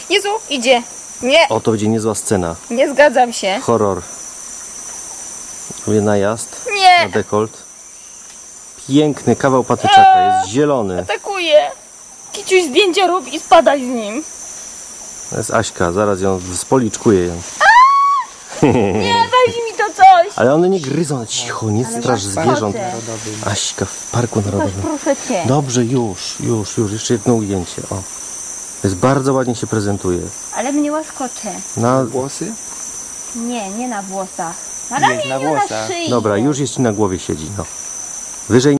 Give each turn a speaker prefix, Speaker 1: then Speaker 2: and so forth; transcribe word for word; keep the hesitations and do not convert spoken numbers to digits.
Speaker 1: Jezu, idzie. Nie.
Speaker 2: O, to będzie niezła scena.
Speaker 1: Nie zgadzam się.
Speaker 2: Horror. Najazd.
Speaker 1: Nie.
Speaker 2: Na dekolt. Piękny kawał patyczaka, jest zielony.
Speaker 1: Atakuje. Kiciuś zdjęcia rób i spadaj z nim.
Speaker 2: To jest Aśka, zaraz ją spoliczkuję ją.
Speaker 1: Nie, weź mi to coś.
Speaker 2: Ale one nie gryzą, cicho, nie straż zwierząt. Aśka w parku narodowym.
Speaker 1: Proszę cię.
Speaker 2: Dobrze, już, już, już, jeszcze jedno ujęcie. O. Jest bardzo ładnie się prezentuje.
Speaker 1: Ale mnie łaskocze.
Speaker 2: Na...
Speaker 3: Włosy?
Speaker 1: Nie, nie na włosach. Na
Speaker 3: Nie,
Speaker 1: ramieniu,
Speaker 3: na
Speaker 1: na
Speaker 3: włosach.
Speaker 1: szyi.
Speaker 2: Dobra, już jest ci na głowie siedzi. No. Wyżej